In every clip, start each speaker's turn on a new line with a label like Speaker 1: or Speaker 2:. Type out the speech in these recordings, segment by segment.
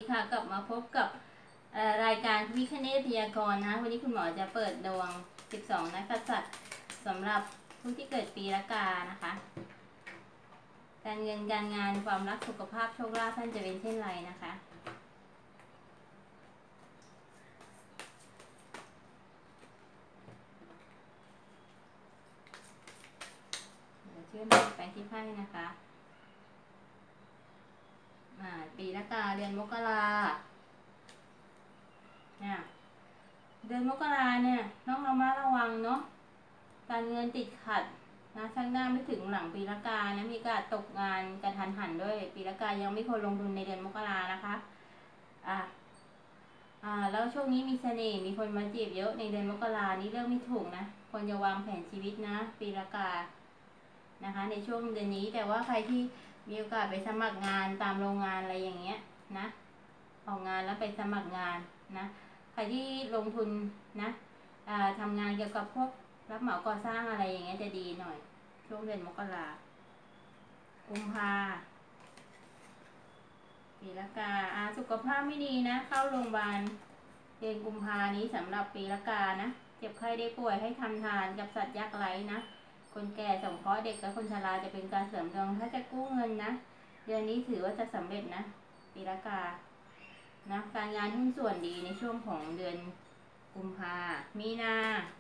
Speaker 1: ค่ะกลับมาพบกับรายการวิคเนตพยากรณ์นะวันนี้คุณหมอจะเปิดดวง12นักษัตริย์สำหรับผู้ที่เกิดปีละกานะคะการเงินการงานความรักสุขภาพโชคลาภท่านจะเป็นเช่นไรนะคะเดี๋ยวชื่อมาแปลงที่ไพ่นะคะปีละกาเดือนมกราเนี่ยเดือนมกราเนี่ยต้องระมัดระวังเนาะการเงินติดขัดนะช่างหน้าไม่ถึงหลังปีละกานะมีการตกงานกระทันหันด้วยปีละกายังไม่ควรลงทุนในเดือนมกรานะคะแล้วช่วงนี้มีเสน่ห์มีคนมาจีบเยอะในเดือนมกรานี้เรื่องไม่ถูกนะควรจะวางแผนชีวิตนะปีละกานะคะในช่วงเดือนนี้แต่ว่าใครที่มีโอกาสไปสมัครงานตามโรงงานอะไรอย่างเงี้ยนะออกงานแล้วไปสมัครงานนะใครที่ลงทุนนะทำงานเกี่ยวกับพวกรับเหมาก่อสร้างอะไรอย่างเงี้ยจะดีหน่อยช่วงเดือนมกรากุมภาปีละกาสุขภาพไม่ดีนะเข้าโรงพยาบาลเดือนกุมภานี้สำหรับปีละกานะเจ็บไข้ได้ป่วยให้ทำทานกับสัตว์ยากไร้นะคนแก่สงเคราะห์เด็กและคนชราจะเป็นการเสริมดวงถ้าจะกู้เงินนะเดือนนี้ถือว่าจะสำเร็จนะปีละกานะการงานหุ้นส่วนดีในช่วงของเดือนกุมภามีนา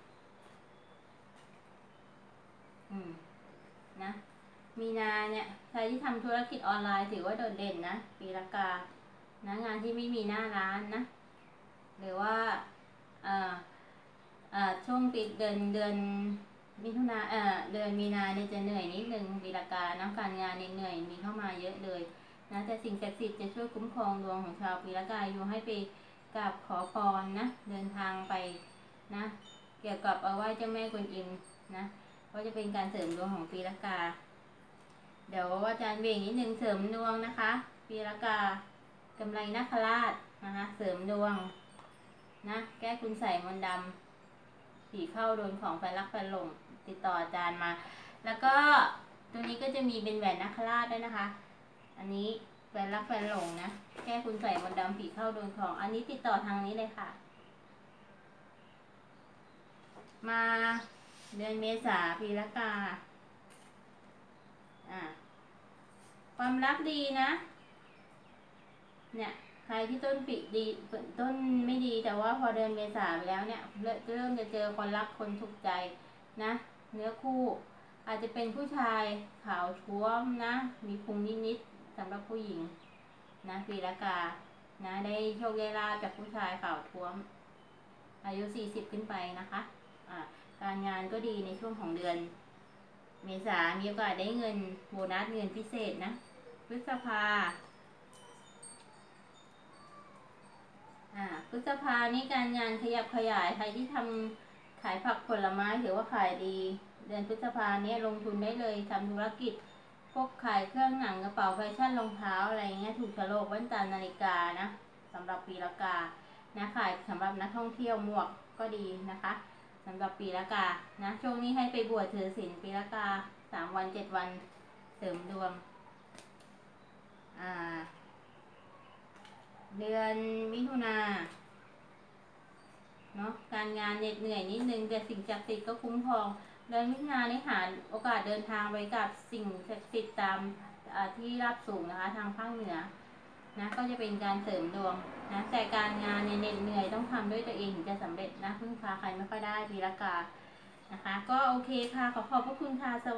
Speaker 1: นะมีนาเนี่ยใครที่ทำธุรกิจออนไลน์ถือว่าโดดเด่นนะปีละกานะงานที่ไม่มีหน้าร้านนะหรือว่าช่วงปิดเดือนมิถุนาเดือนมีนาเนี่ยจะเหนื่อยนิดนึงปีละกานะการงานเหนื่อยมีเข้ามาเยอะเลยนะแต่สิ่งศักดิ์สิทธิ์จะช่วยคุ้มครองดวงของชาวปีละกาอยู่ให้ไปกราบขอพรนะเดินทางไปนะเกี่ยวกับไหว้เจ้าแม่กวนอิมนะก็จะเป็นการเสริมดวงของปีละกาเดี๋ยวอาจารย์เบ่งนิดนึงเสริมดวงนะคะปีละกากำไรนาคราชนะคะเสริมดวงนะแก้คุณใส่มนต์ดำผีเข้าโดนของแฟนรักแฟนหลงติดต่ออาจารย์มาแล้วก็ตัวนี้ก็จะมีเป็นแหวนนาคราชด้วยนะคะอันนี้แฟนรักแฟนหลงนะแก้คุณใส่มนต์ดำผีเข้าโดนของอันนี้ติดต่อทางนี้เลยค่ะมาเดือนเมษาปีละกาความรักดีนะเนี่ยใครที่ต้นปีดีต้นไม่ดีแต่ว่าพอเดือนเมษาไปแล้วเนี่ยเริ่มจะเจอคนรักคนถูกใจนะเนื้อคู่อาจจะเป็นผู้ชายขาวท้วมนะมีพุงนิดๆสำหรับผู้หญิงนะปีละกานะได้โชคได้ลาภจากผู้ชายขาวท้วมอายุ40ขึ้นไปนะคะการงานก็ดีในช่วงของเดือนเมษามีโอกาสได้เงินโบนัสเงินพิเศษนะพฤษภาพฤษภานี่การงานขยับขยายใครที่ทำขายผักผลไม้ถือว่าขายดีเดือนพฤษภาเนี้ยลงทุนได้เลยทำธุรกิจพวกขายเครื่องหนังกระเป๋าแฟชั่นรองเท้าอะไรเงี้ยถูกโฉลกแว่นตานาฬิกานะสำหรับปีละกานะขายสำหรับนักท่องเที่ยวหมวกก็ดีนะคะสำหรับปีละกานะช่วงนี้ให้ไปบวชถือศีลปีละกา3 วัน 7 วันเสริมดวงเดือนมิถุนาเนาะการงานเหน็ดเหนื่อยนิดนึงแต่สิ่งศักดิ์สิทธิ์ก็คุ้มครองเดือนมิถุนานี้หาโอกาสเดินทางไปกับสิ่งศักดิ์สิทธิ์ตามที่ราบสูงนะคะทางภาคเหนือนะก็จะเป็นการเสริมดวงนะแต่การงานเนี่ยเหน็ดเหนื่อยต้องทำด้วยตัวเองถึงจะสำเร็จนะพึ่งพาใครไม่ค่อยได้ปีละกานะคะก็โอเคค่ะขอบพระคุณค่ะ